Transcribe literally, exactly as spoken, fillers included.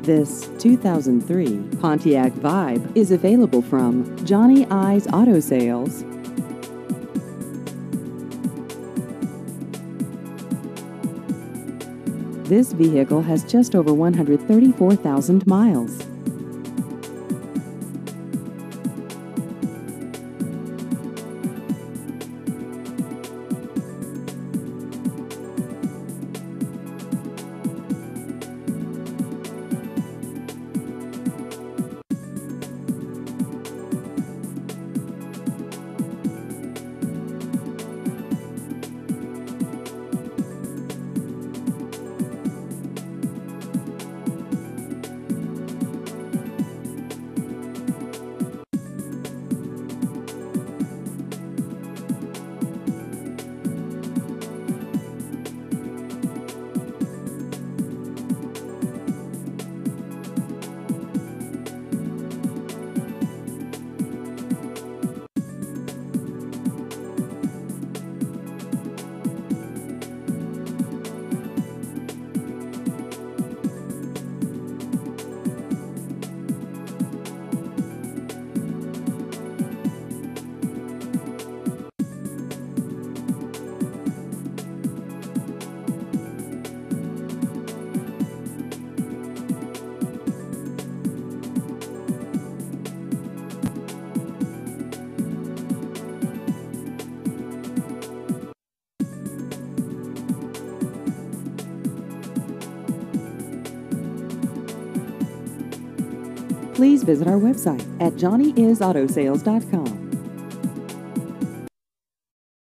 This two thousand three Pontiac Vibe is available from Johnny I's Auto Sales. This vehicle has just over one hundred thirty-four thousand miles. Please visit our website at johnny is auto sales dot com.